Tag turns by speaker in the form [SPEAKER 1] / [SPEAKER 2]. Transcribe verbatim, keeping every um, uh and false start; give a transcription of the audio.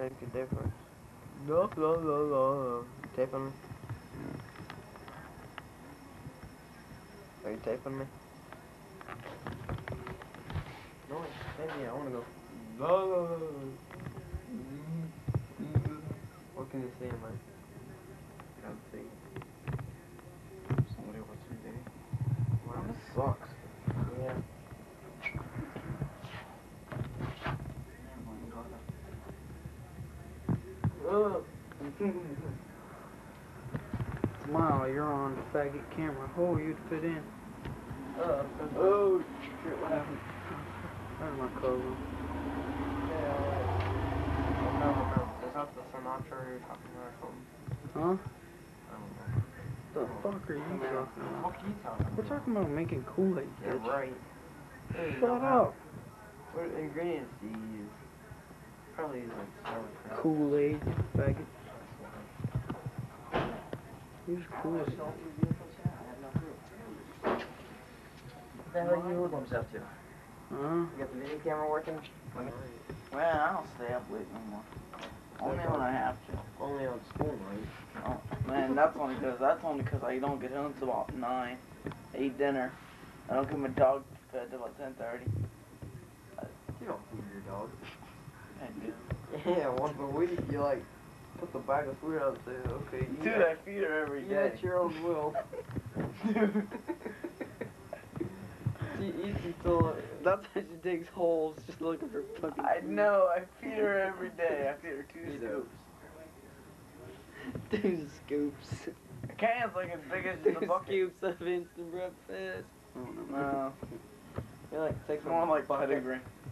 [SPEAKER 1] make a difference. No, no, no, no. Taping me? Are you taping me? No, maybe I wanna go. No, no, no, no. What can you say, man? Can't see.
[SPEAKER 2] Somebody over three days.
[SPEAKER 1] Wow.
[SPEAKER 2] This sucks.
[SPEAKER 1] Yeah. Oh.
[SPEAKER 3] Smile, you're on faggot camera. Oh, you'd fit in.
[SPEAKER 1] Uh, oh, shit, what happened?
[SPEAKER 3] There's my cousin.
[SPEAKER 1] Yeah, alright. I don't remember. Is that the Sinatra you're talking about or something?
[SPEAKER 3] Huh?
[SPEAKER 1] I don't know.
[SPEAKER 3] The fuck are you talking about?
[SPEAKER 1] What are you talking about?
[SPEAKER 3] We're talking about making Kool-Aid,
[SPEAKER 1] Yeah,
[SPEAKER 3] bitch.
[SPEAKER 1] right.
[SPEAKER 3] Shut up.
[SPEAKER 1] What ingredients do you use? Probably use like sour cream.
[SPEAKER 3] Kool-Aid, faggot. Use Kool-Aid.
[SPEAKER 2] What the hell are you holding himself to?
[SPEAKER 3] Huh?
[SPEAKER 2] You got the video camera working? Well, I don't stay up late no more. Only when I have to.
[SPEAKER 1] Only on school night.
[SPEAKER 2] Oh, man, that's only because that's only because I don't get home until about nine. I eat dinner. I don't get my dog fed till about ten thirty.
[SPEAKER 1] You don't feed your dog.
[SPEAKER 2] I do.
[SPEAKER 1] Yeah, once a week you like put the bag of food out and say, okay, you
[SPEAKER 2] Dude, I feed her every
[SPEAKER 1] eat
[SPEAKER 2] day.
[SPEAKER 1] at your own will.
[SPEAKER 2] Dude.
[SPEAKER 3] She eats until, that's why she digs holes, just looking for fucking
[SPEAKER 2] I
[SPEAKER 3] food.
[SPEAKER 2] know, I feed her every day. I feed her two
[SPEAKER 1] Me too.
[SPEAKER 2] scoops.
[SPEAKER 3] Two scoops.
[SPEAKER 2] A can's like as big as
[SPEAKER 3] Two
[SPEAKER 2] the bucket.
[SPEAKER 3] scoops of instant breakfast. Oh, no.
[SPEAKER 2] No,
[SPEAKER 1] You like take
[SPEAKER 2] it's more
[SPEAKER 1] some
[SPEAKER 2] like
[SPEAKER 1] bucket,
[SPEAKER 2] pedigree.